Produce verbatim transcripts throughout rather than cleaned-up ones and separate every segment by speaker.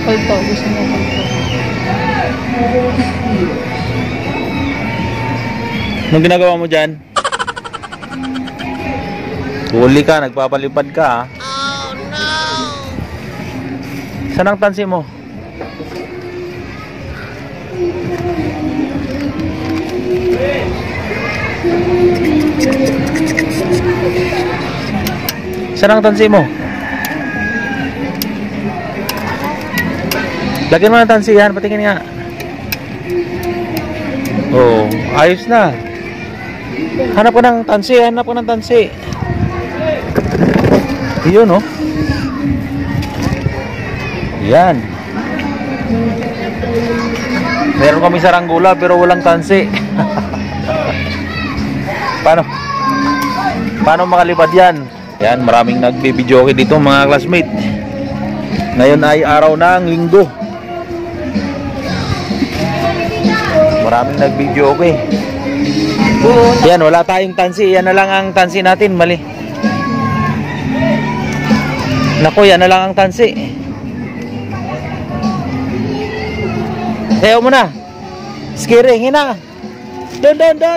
Speaker 1: Palto, gusto niya palto.
Speaker 2: Anong ginagawa mo dyan? Huli ka, nagpapalipad ka. Oh no! Saan ang tansi mo? Saan ang tansi mo? Lagyan mo ng tansi yan, patingin nga. Oh, ayos na. Hanap ko ng tansi, hanap ko ng tansi. Yun, oh. Yan. Meron kami saranggula pero walang tansi. Paano? Paano makalipad yan? Yan, maraming nagbibidyoke dito mga classmate. Ngayon ay araw ng linggo. Maraming nagbibidyoke. Yan, wala tayong tansi. Yan na lang ang tansi natin, mali. Naku, yan na lang ang tansi. Sayaw mo na. Skiri, hina. Doon, doon, doon.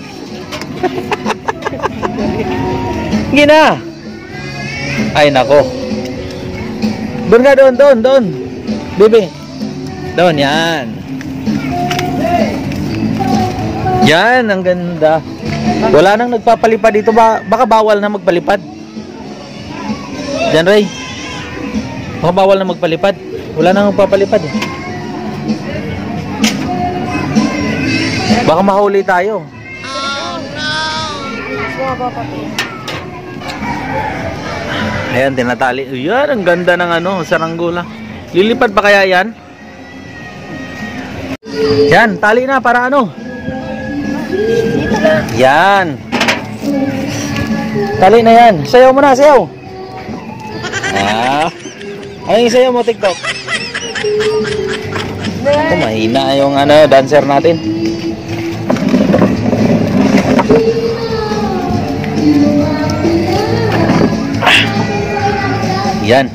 Speaker 2: Gina. Ay, nako. Doon nga, doon, doon, doon. Bibi. Doon, yan. Yan, ang ganda. Wala nang nagpapalipad dito. Ba baka bawal na magpalipad. Jan Ray, baka bawal na magpalipad. Wala nang magpapalipad eh. Baka mahuli tayo. Oh no! Ayan, tinatali. Yan, ang ganda ng ano, saranggula. Lilipad pa kaya yan? Yan, tali na para ano? Yan. Tali na yan. Sayaw mo na, sayaw. Ah. Ano yung sayaw mo, TikTok? Ito, mahina yung ano, dancer natin. Yan.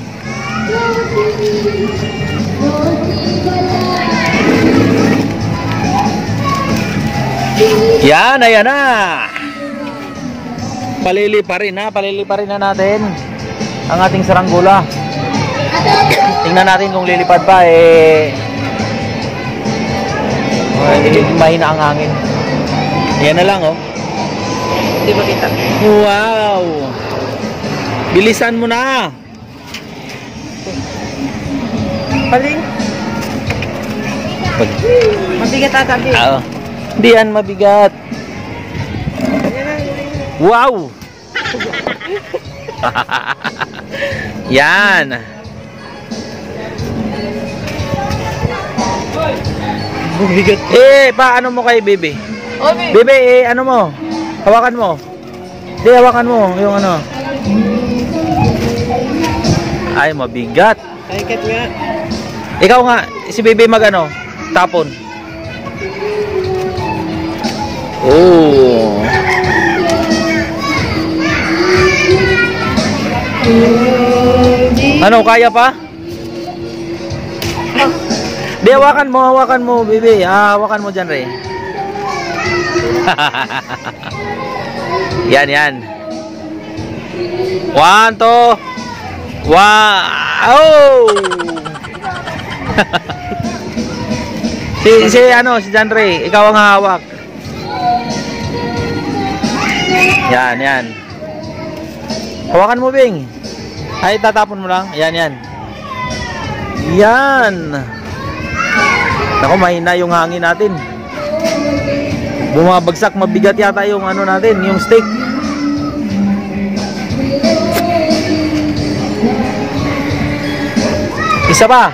Speaker 2: Yan, ayan na. Paliliparin na, paliliparin na natin ang ating saranggula. Tingnan natin kung lilipad pa eh. Hindi mahina ang hangin. Yan na lang, oh. Hindi makita. Wow. Bilisan mo na.
Speaker 1: Paling. Mabigat ata.
Speaker 2: Oo. Hindi yan mabigat. Wow. Yan. Mabigat. Eh, paano mo kay Bebe?
Speaker 1: Oh, Bebe.
Speaker 2: Bebe, eh, ano mo? Hawakan mo. Hindi, hawakan mo. Yung ano. Ay, mabigat.
Speaker 1: Mabigat nga.
Speaker 2: Ikaw nga, si Bebe mag ano? Tapon. Oh. Ano, kaya pa? Di, hawakan mo, hawakan mo, Bebe. Ah, hawakan mo dyan, Ray. Yan, yan. One, two. Wow! si, si, ano, si John Ray, ikaw ang hawak. Yan, yan. Hawakan mo, Bing. Ay, tatapon mo lang. Yan, yan. Yan. Naku, mahina yung hangin natin. Bumabagsak, mabigat yata yung ano natin, yung stick. Isa pa.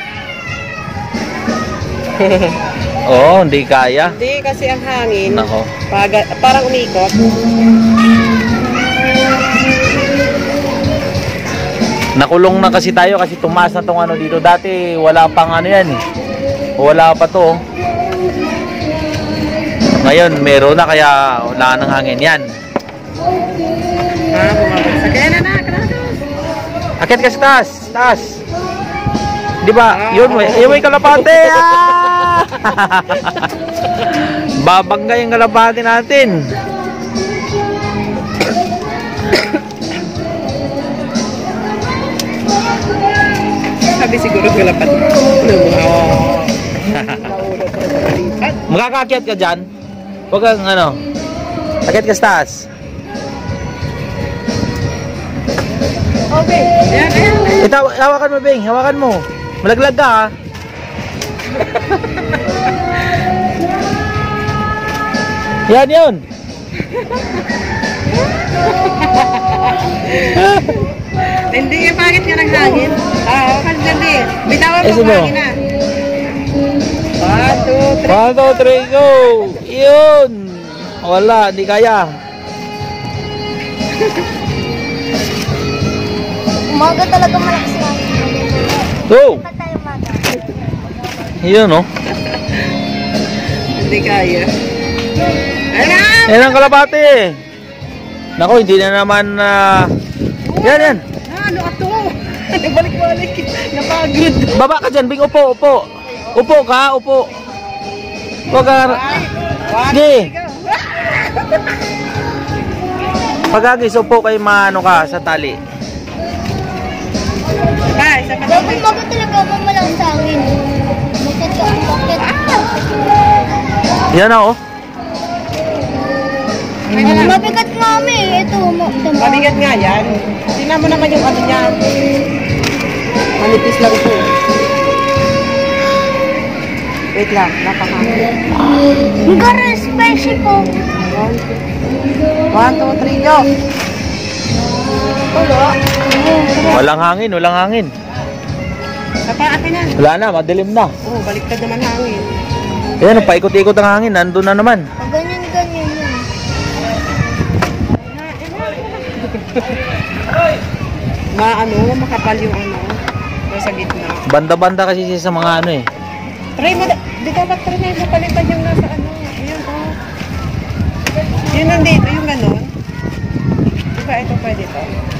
Speaker 2: Oo, oh, hindi kaya.
Speaker 1: Hindi, kasi ang hangin.
Speaker 2: Nako.
Speaker 1: Paga, parang umikot.
Speaker 2: Nakulong na kasi tayo kasi tumaas na tong ano dito. Dati wala pang ano yan eh. Wala pa to. Ngayon meron na kaya wala nang hangin yan.
Speaker 1: Ah, bumabagsak. Kaya na na,
Speaker 2: Akit ka sa taas. Taas. Di ba? Yun, may, yun may kalapate. Ah! Babangga yung kalapate natin.
Speaker 1: Sabi siguro kalapat. Oo.
Speaker 2: Makakakyat ka dyan? Huwag kang ano. Akyat ka sa taas.
Speaker 1: Okay. Ayan, ayan.
Speaker 2: Ito, hawakan mo, Bing. Hawakan mo. Malaglag ka, ha? Yan, yun.
Speaker 1: Hindi, bakit ka ng hangin? Ah, okay, hindi. Bitawan
Speaker 2: Eh,
Speaker 1: mo
Speaker 2: sino?
Speaker 1: hangin na. One, two, three.
Speaker 2: One, two, three, go! Yun! Wala, hindi kaya.
Speaker 3: Umaga talaga malakas na.
Speaker 2: Go!
Speaker 3: Saan tayo umaga?
Speaker 2: Yun, oh.
Speaker 1: Hindi kaya. Ano?
Speaker 2: Yan ang kalapate. Nako, hindi na naman na... Yan, yan.
Speaker 1: Ah, ano ato? Balik-balik. Napagod.
Speaker 2: Baba ka dyan, Bing. Upo, upo. Upo ka, upo. Huwag ka... Sige. Pagagis, upo kayo maano ka sa tali.
Speaker 1: Bye, sa
Speaker 3: Dapat umaga talaga mamalang sa akin. Bakit ka? Bakit?
Speaker 2: Yan na, oh.
Speaker 3: Mabigat nga kami. Ito, mo.
Speaker 1: Mabigat nga yan. Tingnan mo naman yung ano niya. Manipis lang ito. Wait lang, napakahangin.
Speaker 3: Ang gara, special po.
Speaker 1: One, two, three, go!
Speaker 3: Wala.
Speaker 2: Walang hangin, walang hangin.
Speaker 1: Sapa, akin na.
Speaker 2: Wala na, madilim na.
Speaker 1: Oh, baliktad naman hangin.
Speaker 2: Ayan, paikot-ikot ang hangin. Nandun na naman.
Speaker 3: Pag ganyan, ganyan yun.
Speaker 1: Ma, ano, makapal yung ano. Nasa gitna.
Speaker 2: Banda-banda kasi siya sa mga ano eh.
Speaker 1: Try mo, da- di dapat try mo yung palitan yung nasa ano. Ayun, oh. Yun nandito, yung ganon. Di ba ito pwede to?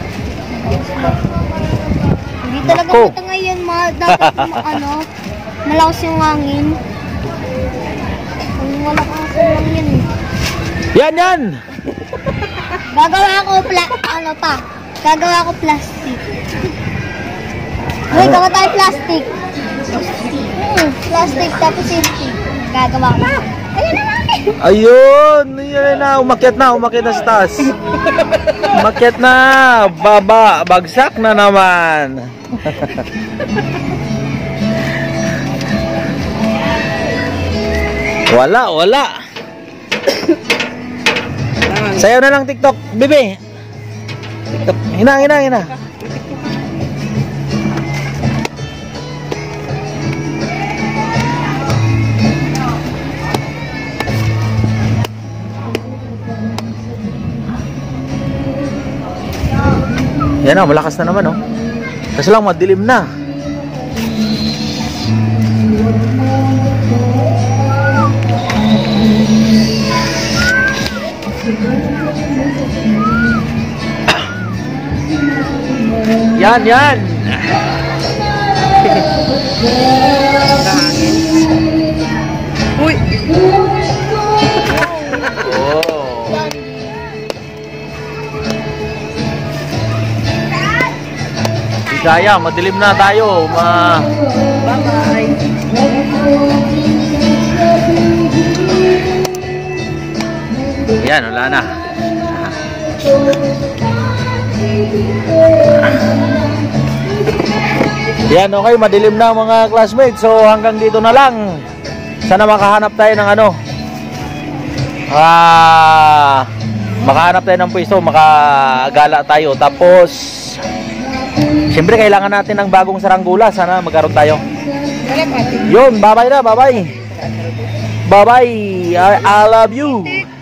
Speaker 3: Hindi talaga
Speaker 2: Nako.
Speaker 3: mata ngayon, ma. Dapat ma- ano, malakas yung hangin. Kung malakas lang yun.
Speaker 2: Yan, yan!
Speaker 3: Gagawa ko pla ano pa? Gagawa ko plastic. Uy, gawa tayo plastic. Hmm, plastic tapos safety. Gagawa ko. Ayun na namin.
Speaker 2: Ayun! Yan na, umakyat na, umakyat na sa taas. Umakyat na! Baba, bagsak na naman. Wala, wala. Sayaw na lang TikTok, bebe. TikTok. Hina, hina, hina. Yan na, malakas na naman, oh. Kasi lang madilim na. Yan, yan.
Speaker 1: Hangin. Uy!
Speaker 2: Oh. Kaya, madilim na tayo. Ma
Speaker 1: Bye-bye!
Speaker 2: Yan, wala na. Yan, okay, madilim na mga classmates. So hanggang dito na lang. Sana makahanap tayo ng ano. Ah, makahanap tayo ng pwesto, makagala tayo. Tapos siyempre kailangan natin ng bagong saranggula. Sana magkaroon tayo. Yun, bye-bye na, bye-bye. Bye-bye. I, I love you.